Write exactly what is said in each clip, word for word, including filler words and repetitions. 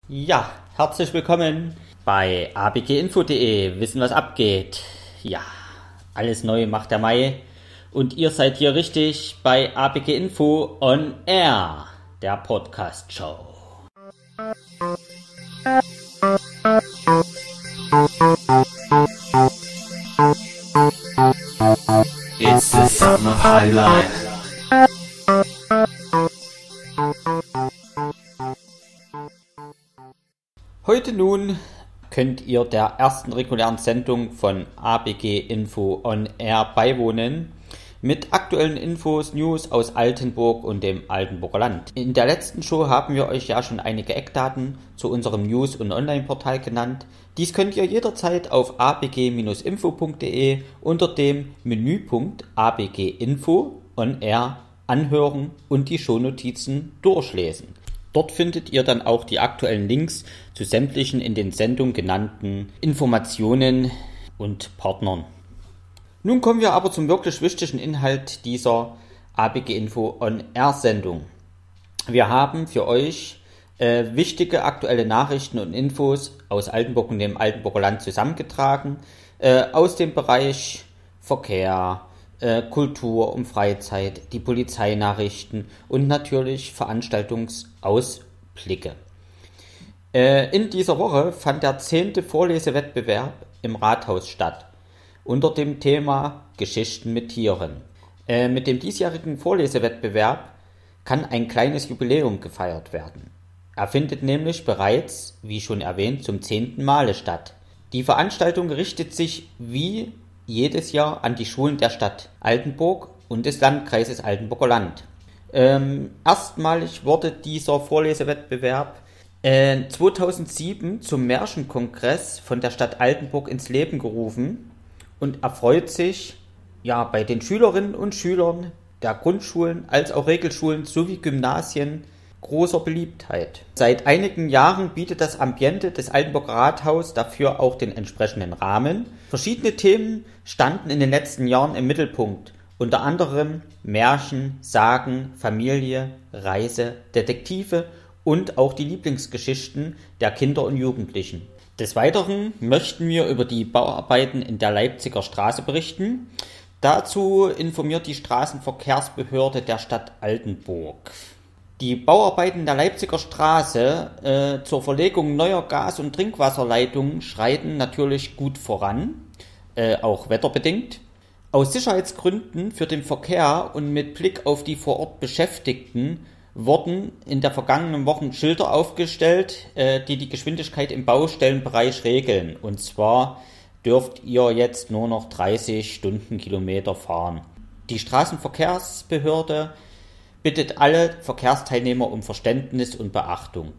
Ja, herzlich willkommen bei a b g info punkt d e. Wissen, was abgeht. Ja, alles neu macht der Mai. Und ihr seid hier richtig bei A B G Info on Air, der Podcast-Show. It's the summer highlight. Heute nun könnt ihr der ersten regulären Sendung von A B G Info on Air beiwohnen mit aktuellen Infos, News aus Altenburg und dem Altenburger Land. In der letzten Show haben wir euch ja schon einige Eckdaten zu unserem News- und Online-Portal genannt. Dies könnt ihr jederzeit auf a b g info punkt d e unter dem Menüpunkt A B G Info on Air anhören und die Shownotizen durchlesen. Dort findet ihr dann auch die aktuellen Links zu sämtlichen in den Sendungen genannten Informationen und Partnern. Nun kommen wir aber zum wirklich wichtigen Inhalt dieser A B G Info on Air Sendung. Wir haben für euch äh, wichtige aktuelle Nachrichten und Infos aus Altenburg und dem Altenburger Land zusammengetragen, äh, aus dem Bereich Verkehr, äh, Kultur und Freizeit, die Polizeinachrichten und natürlich Veranstaltungsausblicke. Äh, in dieser Woche fand der zehnte Vorlesewettbewerb im Rathaus statt, unter dem Thema Geschichten mit Tieren. Äh, mit dem diesjährigen Vorlesewettbewerb kann ein kleines Jubiläum gefeiert werden. Er findet nämlich bereits, wie schon erwähnt, zum zehnten Male statt. Die Veranstaltung richtet sich wie jedes Jahr an die Schulen der Stadt Altenburg und des Landkreises Altenburger Land. Ähm, erstmalig wurde dieser Vorlesewettbewerb äh, zweitausendsieben zum Märchenkongress von der Stadt Altenburg ins Leben gerufen und erfreut sich ja bei den Schülerinnen und Schülern der Grundschulen als auch Regelschulen sowie Gymnasien großer Beliebtheit. Seit einigen Jahren bietet das Ambiente des Altenburger Rathaus dafür auch den entsprechenden Rahmen. Verschiedene Themen standen in den letzten Jahren im Mittelpunkt, unter anderem Märchen, Sagen, Familie, Reise, Detektive und auch die Lieblingsgeschichten der Kinder und Jugendlichen. Des Weiteren möchten wir über die Bauarbeiten in der Leipziger Straße berichten. Dazu informiert die Straßenverkehrsbehörde der Stadt Altenburg. Die Bauarbeiten der Leipziger Straße äh, zur Verlegung neuer Gas- und Trinkwasserleitungen schreiten natürlich gut voran, äh, auch wetterbedingt. Aus Sicherheitsgründen für den Verkehr und mit Blick auf die vor Ort Beschäftigten wurden in der vergangenen Woche Schilder aufgestellt, äh, die die Geschwindigkeit im Baustellenbereich regeln. Und zwar dürft ihr jetzt nur noch dreißig Stundenkilometer fahren. Die Straßenverkehrsbehörde bittet alle Verkehrsteilnehmer um Verständnis und Beachtung.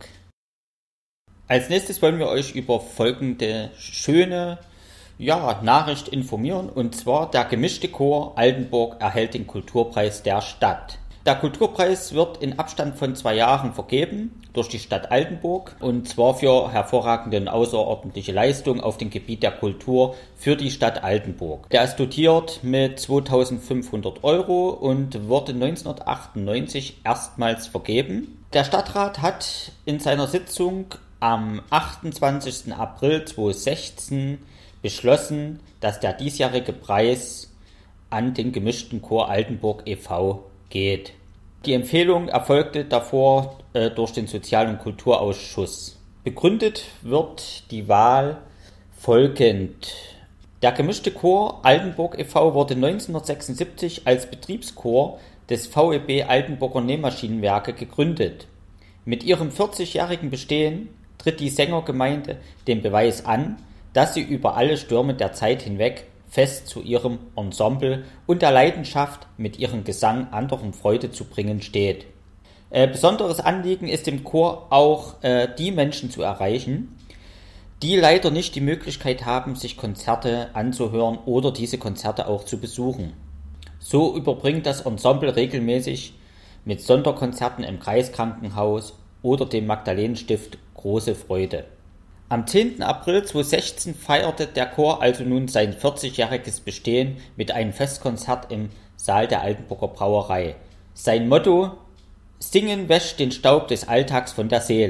Als nächstes wollen wir euch über folgende schöne ja, Nachricht informieren, und zwar der gemischte Chor Altenburg erhält den Kulturpreis der Stadt. Der Kulturpreis wird in Abstand von zwei Jahren vergeben durch die Stadt Altenburg, und zwar für hervorragende und außerordentliche Leistung auf dem Gebiet der Kultur für die Stadt Altenburg. Der ist dotiert mit zweitausendfünfhundert Euro und wurde neunzehnhundertachtundneunzig erstmals vergeben. Der Stadtrat hat in seiner Sitzung am achtundzwanzigsten April zweitausendsechzehn beschlossen, dass der diesjährige Preis an den gemischten Chor Altenburg e V geht. Die Empfehlung erfolgte davor äh, durch den Sozial- und Kulturausschuss. Begründet wird die Wahl folgend. Der gemischte Chor Altenburg e V wurde neunzehnhundertsechsundsiebzig als Betriebschor des V E B Altenburger Nähmaschinenwerke gegründet. Mit ihrem vierzigjährigen Bestehen tritt die Sängergemeinde den Beweis an, dass sie über alle Stürme der Zeit hinweg fest zu ihrem Ensemble und der Leidenschaft, mit ihrem Gesang anderen Freude zu bringen steht. Äh, besonderes Anliegen ist dem Chor auch, äh, die Menschen zu erreichen, die leider nicht die Möglichkeit haben, sich Konzerte anzuhören oder diese Konzerte auch zu besuchen. So überbringt das Ensemble regelmäßig mit Sonderkonzerten im Kreiskrankenhaus oder dem Magdalenenstift große Freude. Am zehnten April zweitausendsechzehn feierte der Chor also nun sein vierzigjähriges Bestehen mit einem Festkonzert im Saal der Altenburger Brauerei. Sein Motto: Singen wäscht den Staub des Alltags von der Seele.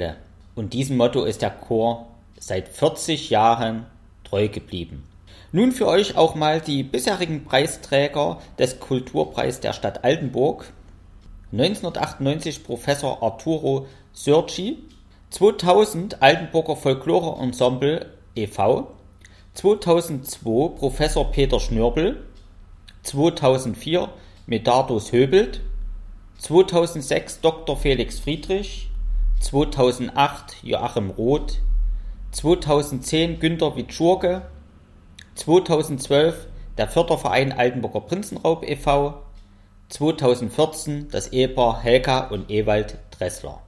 Und diesem Motto ist der Chor seit vierzig Jahren treu geblieben. Nun für euch auch mal die bisherigen Preisträger des Kulturpreis der Stadt Altenburg. neunzehnhundertachtundneunzig Professor Arturo Sörgi, zweitausend Altenburger Folklore Ensemble e V, zweitausendzwei Professor Peter Schnörbel, zweitausendvier Medardus Höbelt, zweitausendsechs Doktor Felix Friedrich, zweitausendacht Joachim Roth, zweitausendzehn Günter Witschurke, zweitausendzwölf der Förderverein Altenburger Prinzenraub e V, zweitausendvierzehn das Ehepaar Helga und Ewald Dressler.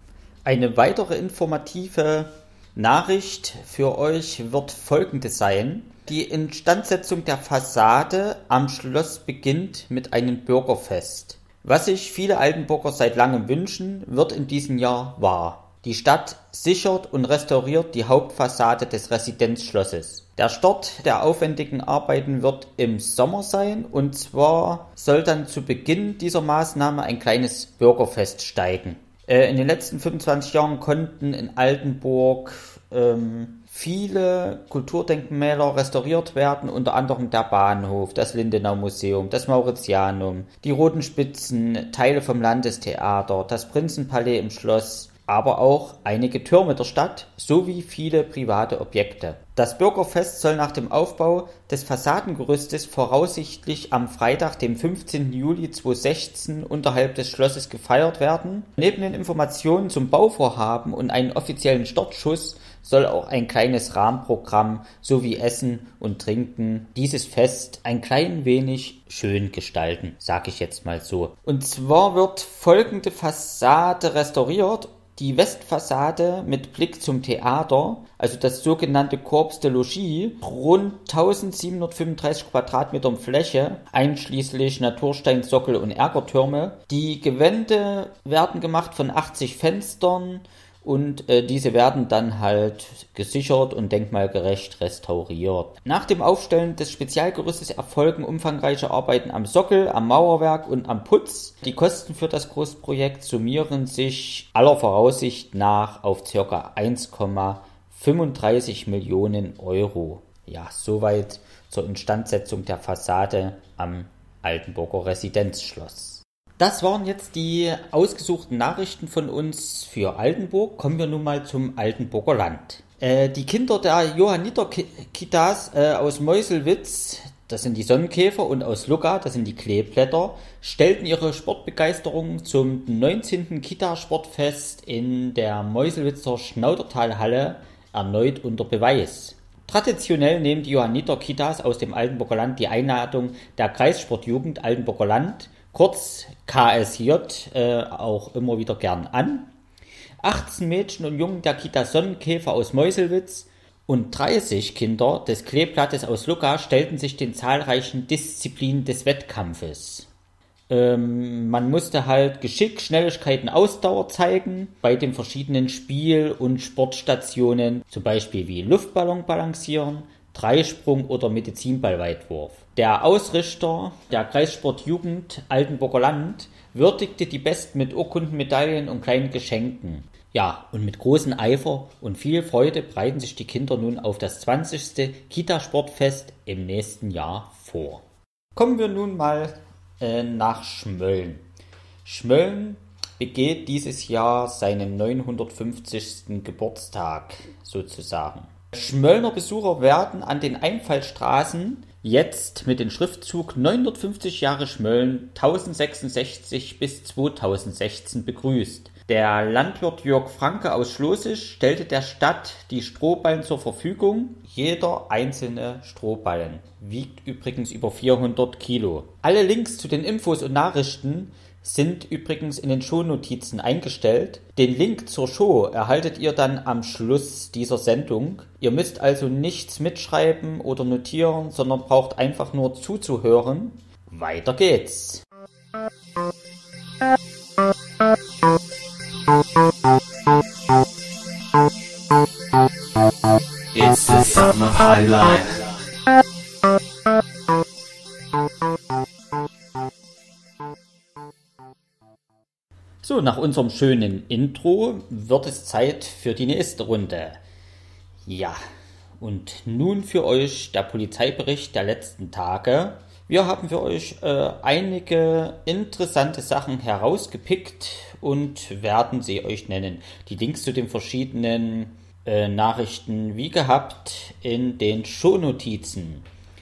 Eine weitere informative Nachricht für euch wird folgende sein. Die Instandsetzung der Fassade am Schloss beginnt mit einem Bürgerfest. Was sich viele Altenburger seit langem wünschen, wird in diesem Jahr wahr. Die Stadt sichert und restauriert die Hauptfassade des Residenzschlosses. Der Start der aufwendigen Arbeiten wird im Sommer sein, und zwar soll dann zu Beginn dieser Maßnahme ein kleines Bürgerfest steigen. Äh, in den letzten fünfundzwanzig Jahren konnten in Altenburg ähm, viele Kulturdenkmäler restauriert werden, unter anderem der Bahnhof, das Lindenau-Museum, das Mauritianum, die Roten Spitzen, Teile vom Landestheater, das Prinzenpalais im Schloss, aber auch einige Türme der Stadt sowie viele private Objekte. Das Bürgerfest soll nach dem Aufbau des Fassadengerüstes voraussichtlich am Freitag, dem fünfzehnten Juli zweitausendsechzehn, unterhalb des Schlosses gefeiert werden. Neben den Informationen zum Bauvorhaben und einen offiziellen Startschuss soll auch ein kleines Rahmenprogramm sowie Essen und Trinken dieses Fest ein klein wenig schön gestalten, sage ich jetzt mal so. Und zwar wird folgende Fassade restauriert. Die Westfassade mit Blick zum Theater, also das sogenannte Corps de Logis, rund eintausendsiebenhundertfünfunddreißig Quadratmetern Fläche, einschließlich Natursteinsockel und Erkertürme. Die Gewände werden gemacht von achtzig Fenstern, und äh, diese werden dann halt gesichert und denkmalgerecht restauriert. Nach dem Aufstellen des Spezialgerüstes erfolgen umfangreiche Arbeiten am Sockel, am Mauerwerk und am Putz. Die Kosten für das Großprojekt summieren sich aller Voraussicht nach auf ca. eins Komma fünfunddreißig Millionen Euro. Ja, soweit zur Instandsetzung der Fassade am Altenburger Residenzschloss. Das waren jetzt die ausgesuchten Nachrichten von uns für Altenburg. Kommen wir nun mal zum Altenburger Land. Äh, die Kinder der Johanniter-Kitas äh, aus Meuselwitz, das sind die Sonnenkäfer, und aus Lucca, das sind die Kleeblätter, stellten ihre Sportbegeisterung zum neunzehnten Kita-Sportfest in der Meuselwitzer Schnaudertalhalle erneut unter Beweis. Traditionell nehmen die Johanniter-Kitas aus dem Altenburger Land die Einladung der Kreissportjugend Altenburger Land, kurz K S J, äh, auch immer wieder gern an. achtzehn Mädchen und Jungen der Kita Sonnenkäfer aus Meuselwitz und dreißig Kinder des Kleeblattes aus Lucca stellten sich den zahlreichen Disziplinen des Wettkampfes. Ähm, man musste halt Geschick, Schnelligkeit und Ausdauer zeigen bei den verschiedenen Spiel- und Sportstationen, zum Beispiel wie Luftballon balancieren, Dreisprung oder Medizinballweitwurf. Der Ausrichter der Kreissportjugend Altenburger Land würdigte die Besten mit Urkunden, Medaillen und kleinen Geschenken. Ja, und mit großem Eifer und viel Freude bereiten sich die Kinder nun auf das zwanzigste Kita-Sportfest im nächsten Jahr vor. Kommen wir nun mal äh, nach Schmölln. Schmölln begeht dieses Jahr seinen neunhundertfünfzigsten Geburtstag sozusagen. Schmöllner Besucher werden an den Einfallstraßen jetzt mit dem Schriftzug neunhundertfünfzig Jahre Schmölln tausendsechsundsechzig bis zweitausendsechzehn begrüßt. Der Landwirt Jörg Franke aus Schlosig stellte der Stadt die Strohballen zur Verfügung. Jeder einzelne Strohballen wiegt übrigens über vierhundert Kilo. Alle Links zu den Infos und Nachrichten sind übrigens in den Shownotizen eingestellt. Den Link zur Show erhaltet ihr dann am Schluss dieser Sendung. Ihr müsst also nichts mitschreiben oder notieren, sondern braucht einfach nur zuzuhören. Weiter geht's! It's the summer highlight. So, nach unserem schönen Intro wird es Zeit für die nächste Runde. Ja, und nun für euch der Polizeibericht der letzten Tage. Wir haben für euch äh, einige interessante Sachen herausgepickt und werden sie euch nennen. Die Links zu den verschiedenen äh, Nachrichten wie gehabt in den Shownotizen.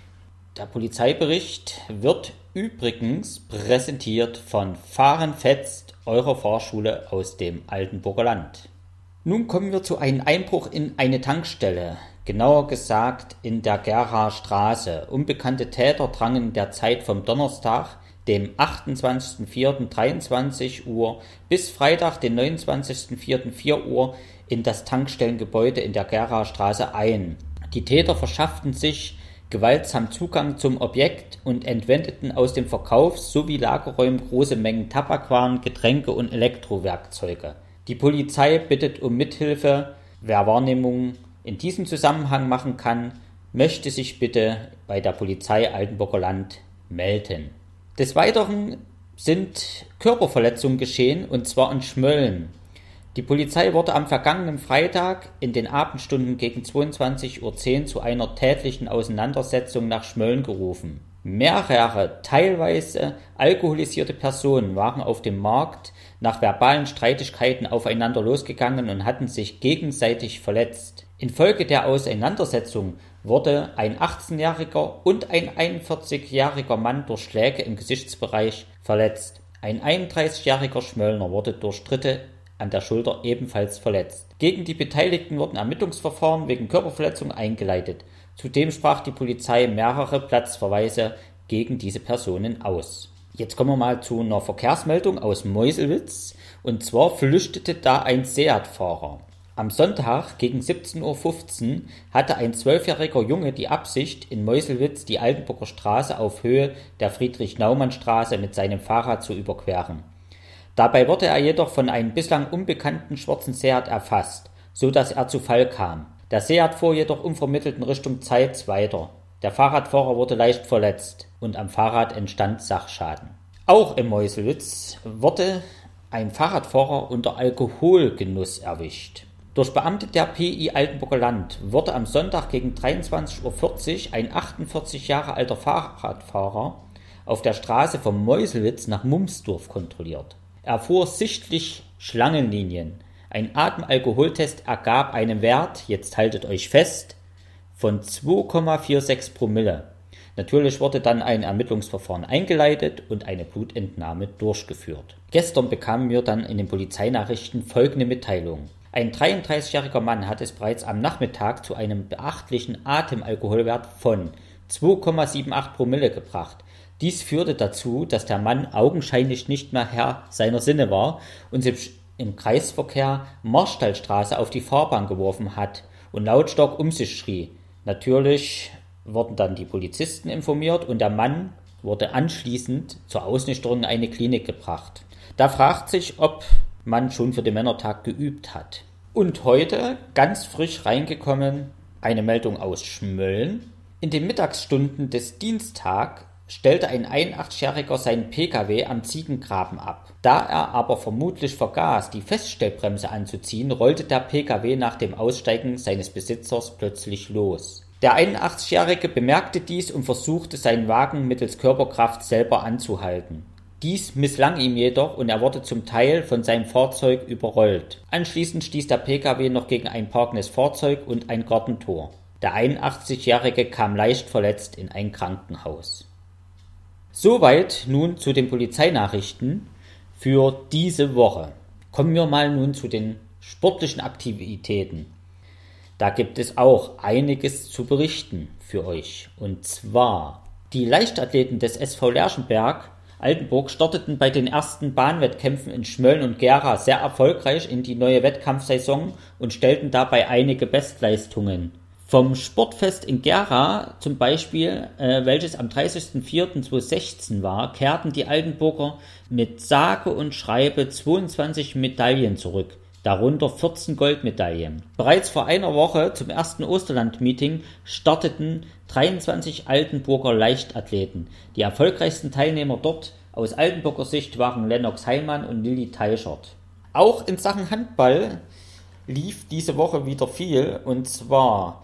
Der Polizeibericht wird übrigens präsentiert von Fahrenfetzt, eurer Fahrschule aus dem Altenburger Land. Nun kommen wir zu einem Einbruch in eine Tankstelle, genauer gesagt in der Geraer Straße. Unbekannte Täter drangen in der Zeit vom Donnerstag, dem achtundzwanzigsten vierten dreiundzwanzig Uhr bis Freitag, den neunundzwanzigsten vierten vier Uhr in das Tankstellengebäude in der Geraer Straße ein. Die Täter verschafften sich gewaltsam Zugang zum Objekt und entwendeten aus dem Verkaufs- sowie Lagerräumen große Mengen Tabakwaren, Getränke und Elektrowerkzeuge. Die Polizei bittet um Mithilfe. Wer Wahrnehmungen in diesem Zusammenhang machen kann, möchte sich bitte bei der Polizei Altenburger Land melden. Des Weiteren sind Körperverletzungen geschehen, und zwar in Schmölln. Die Polizei wurde am vergangenen Freitag in den Abendstunden gegen zweiundzwanzig Uhr zehn zu einer tätlichen Auseinandersetzung nach Schmölln gerufen. Mehrere, teilweise alkoholisierte Personen waren auf dem Markt nach verbalen Streitigkeiten aufeinander losgegangen und hatten sich gegenseitig verletzt. Infolge der Auseinandersetzung wurde ein achtzehnjähriger und ein einundvierzigjähriger Mann durch Schläge im Gesichtsbereich verletzt. Ein einunddreißigjähriger Schmöllner wurde durch Tritte an der Schulter ebenfalls verletzt. Gegen die Beteiligten wurden Ermittlungsverfahren wegen Körperverletzung eingeleitet. Zudem sprach die Polizei mehrere Platzverweise gegen diese Personen aus. Jetzt kommen wir mal zu einer Verkehrsmeldung aus Meuselwitz. Und zwar flüchtete da ein Seat-Fahrer. Am Sonntag gegen siebzehn Uhr fünfzehn hatte ein zwölfjähriger Junge die Absicht, in Meuselwitz die Altenburger Straße auf Höhe der Friedrich-Naumann-Straße mit seinem Fahrrad zu überqueren. Dabei wurde er jedoch von einem bislang unbekannten schwarzen Seat erfasst, so dass er zu Fall kam. Der Seat fuhr jedoch unvermittelt in Richtung Zeitz weiter. Der Fahrradfahrer wurde leicht verletzt und am Fahrrad entstand Sachschaden. Auch in Meuselwitz wurde ein Fahrradfahrer unter Alkoholgenuss erwischt. Durch Beamte der P I Altenburger Land wurde am Sonntag gegen dreiundzwanzig Uhr vierzig ein achtundvierzig Jahre alter Fahrradfahrer auf der Straße von Meuselwitz nach Mumsdorf kontrolliert. Er fuhr sichtlich Schlangenlinien. Ein Atemalkoholtest ergab einen Wert, jetzt haltet euch fest, von zwei Komma sechsundvierzig Promille. Natürlich wurde dann ein Ermittlungsverfahren eingeleitet und eine Blutentnahme durchgeführt. Gestern bekamen wir dann in den Polizeinachrichten folgende Mitteilung. Ein dreiunddreißigjähriger Mann hat es bereits am Nachmittag zu einem beachtlichen Atemalkoholwert von zwei Komma achtzehn Promille gebracht. Dies führte dazu, dass der Mann augenscheinlich nicht mehr Herr seiner Sinne war und sich im Kreisverkehr Marstallstraße auf die Fahrbahn geworfen hat und lautstark um sich schrie. Natürlich wurden dann die Polizisten informiert und der Mann wurde anschließend zur Ausnüchterung in eine Klinik gebracht. Da fragt sich, ob man schon für den Männertag geübt hat. Und heute, ganz frisch reingekommen, eine Meldung aus Schmölln. In den Mittagsstunden des Dienstags stellte ein einundachtzigjähriger seinen Pkw am Ziegengraben ab. Da er aber vermutlich vergaß, die Feststellbremse anzuziehen, rollte der Pkw nach dem Aussteigen seines Besitzers plötzlich los. Der einundachtzigjährige bemerkte dies und versuchte, seinen Wagen mittels Körperkraft selber anzuhalten. Dies misslang ihm jedoch und er wurde zum Teil von seinem Fahrzeug überrollt. Anschließend stieß der Pkw noch gegen ein parkendes Fahrzeug und ein Gartentor. Der einundachtzigjährige kam leicht verletzt in ein Krankenhaus. Soweit nun zu den Polizeinachrichten für diese Woche. Kommen wir mal nun zu den sportlichen Aktivitäten. Da gibt es auch einiges zu berichten für euch. Und zwar, die Leichtathleten des S V Lerchenberg Altenburg starteten bei den ersten Bahnwettkämpfen in Schmölln und Gera sehr erfolgreich in die neue Wettkampfsaison und stellten dabei einige Bestleistungen. Vom Sportfest in Gera zum Beispiel, äh, welches am dreißigsten vierten zweitausendsechzehn war, kehrten die Altenburger mit sage und schreibe zweiundzwanzig Medaillen zurück, darunter vierzehn Goldmedaillen. Bereits vor einer Woche zum ersten Osterland-Meeting starteten dreiundzwanzig Altenburger Leichtathleten. Die erfolgreichsten Teilnehmer dort Aus Altenburger Sicht waren Lennox Heimann und Lilly Teichert. Auch in Sachen Handball lief diese Woche wieder viel, und zwar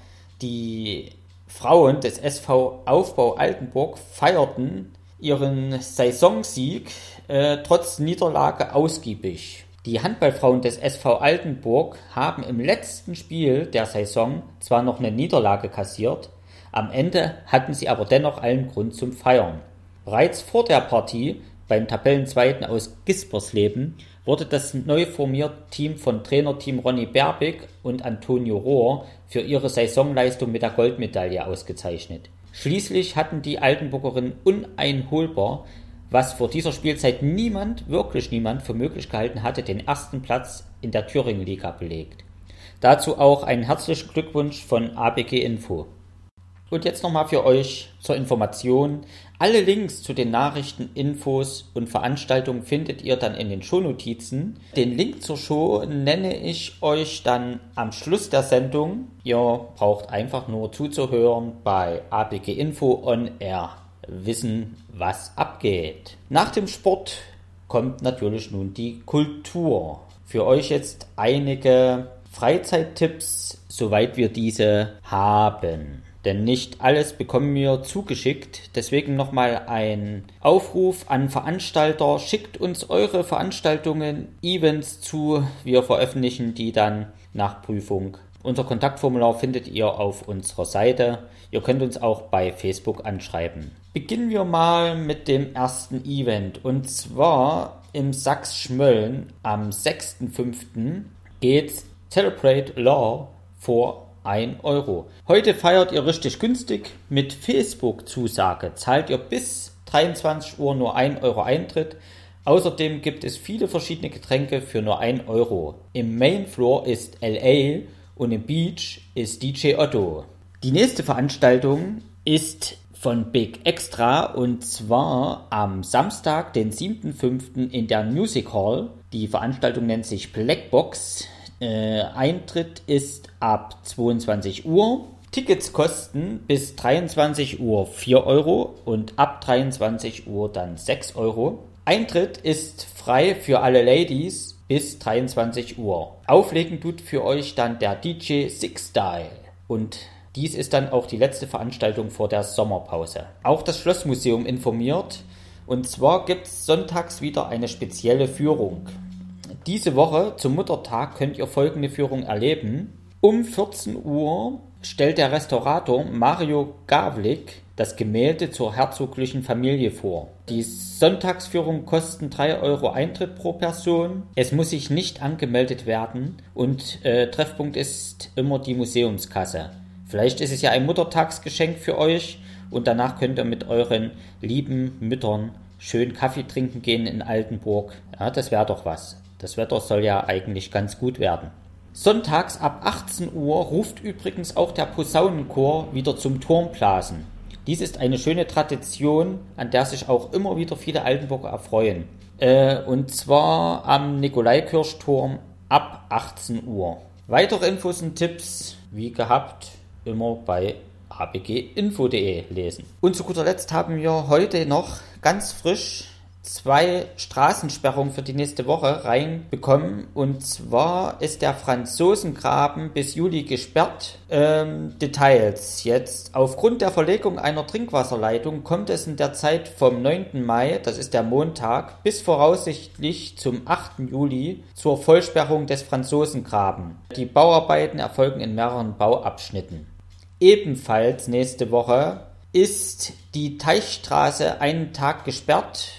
die Frauen des S V Aufbau Altenburg feierten ihren Saisonsieg äh, trotz Niederlage ausgiebig. Die Handballfrauen des S V Altenburg haben im letzten Spiel der Saison zwar noch eine Niederlage kassiert, am Ende hatten sie aber dennoch allen Grund zum Feiern. Bereits vor der Partie beim Tabellenzweiten aus Gispersleben wurde das neu formierte Team von Trainerteam Ronny Berbig und Antonio Rohr für ihre Saisonleistung mit der Goldmedaille ausgezeichnet. Schließlich hatten die Altenburgerinnen uneinholbar, was vor dieser Spielzeit niemand, wirklich niemand, für möglich gehalten hatte, den ersten Platz in der Thüringen-Liga belegt. Dazu auch einen herzlichen Glückwunsch von A B G Info. Und jetzt nochmal für euch zur Information: Alle Links zu den Nachrichten, Infos und Veranstaltungen findet ihr dann in den Shownotizen. Den Link zur Show nenne ich euch dann am Schluss der Sendung. Ihr braucht einfach nur zuzuhören bei A B G Info on Air. Wissen, was abgeht. Nach dem Sport kommt natürlich nun die Kultur. Für euch jetzt einige Freizeittipps, soweit wir diese haben. Denn nicht alles bekommen wir zugeschickt. Deswegen nochmal ein Aufruf an Veranstalter. Schickt uns eure Veranstaltungen, Events zu. Wir veröffentlichen die dann nach Prüfung. Unser Kontaktformular findet ihr auf unserer Seite. Ihr könnt uns auch bei Facebook anschreiben. Beginnen wir mal mit dem ersten Event. Und zwar im Sachs-Schmölln am sechsten fünften geht's Celebrate Law for ein Euro. Heute feiert ihr richtig günstig. Mit Facebook-Zusage zahlt ihr bis dreiundzwanzig Uhr nur ein Euro Eintritt. Außerdem gibt es viele verschiedene Getränke für nur ein Euro. Im Main Floor ist L A und im Beach ist D J Otto. Die nächste Veranstaltung ist von Big Extra, und zwar am Samstag, den siebten fünften in der Music Hall. Die Veranstaltung nennt sich Blackbox. Äh, Eintritt ist ab zweiundzwanzig Uhr. Tickets kosten bis dreiundzwanzig Uhr vier Euro und ab dreiundzwanzig Uhr dann sechs Euro. Eintritt ist frei für alle Ladies bis dreiundzwanzig Uhr. Auflegen tut für euch dann der D J Six Style. Und dies ist dann auch die letzte Veranstaltung vor der Sommerpause. Auch das Schlossmuseum informiert. Und zwar gibt es sonntags wieder eine spezielle Führung. Diese Woche zum Muttertag könnt ihr folgende Führung erleben. Um vierzehn Uhr stellt der Restaurator Mario Gavlik das Gemälde zur herzoglichen Familie vor. Die Sonntagsführung kosten drei Euro Eintritt pro Person. Es muss sich nicht angemeldet werden und äh, Treffpunkt ist immer die Museumskasse. Vielleicht ist es ja ein Muttertagsgeschenk für euch und danach könnt ihr mit euren lieben Müttern schön Kaffee trinken gehen in Altenburg. Ja, das wäre doch was. Das Wetter soll ja eigentlich ganz gut werden. Sonntags ab achtzehn Uhr ruft übrigens auch der Posaunenchor wieder zum Turmblasen. Dies ist eine schöne Tradition, an der sich auch immer wieder viele Altenburger erfreuen. Äh, und zwar am Nikolaikirchturm ab achtzehn Uhr. Weitere Infos und Tipps, wie gehabt, immer bei a b g info punkt d e lesen. Und zu guter Letzt haben wir heute noch ganz frisch zwei Straßensperrungen für die nächste Woche reinbekommen. Und zwar ist der Franzosengraben bis Juli gesperrt. Ähm, Details jetzt. Aufgrund der Verlegung einer Trinkwasserleitung kommt es in der Zeit vom neunten Mai, das ist der Montag, bis voraussichtlich zum achten Juli zur Vollsperrung des Franzosengraben. Die Bauarbeiten erfolgen in mehreren Bauabschnitten. Ebenfalls nächste Woche ist die Teichstraße einen Tag gesperrt.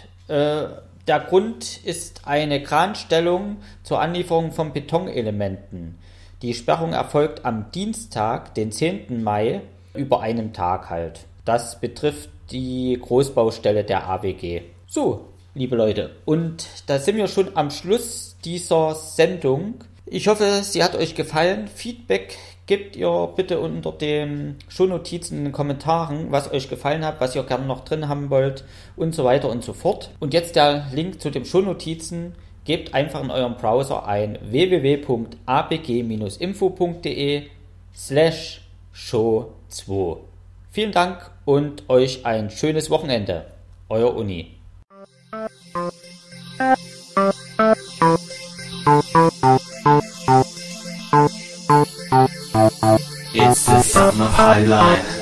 Der Grund ist eine Kranstellung zur Anlieferung von Betonelementen. Die Sperrung erfolgt am Dienstag, den zehnten Mai, über einem Tag halt. Das betrifft die Großbaustelle der A W G. So, liebe Leute, und da sind wir schon am Schluss dieser Sendung. Ich hoffe, sie hat euch gefallen. Feedback gebt ihr bitte unter den Shownotizen in den Kommentaren, was euch gefallen hat, was ihr gerne noch drin haben wollt und so weiter und so fort. Und jetzt der Link zu den Shownotizen. Gebt einfach in eurem Browser ein w w w punkt a b g info punkt d e slash show zwei. Vielen Dank und euch ein schönes Wochenende. Euer Uni. Highline.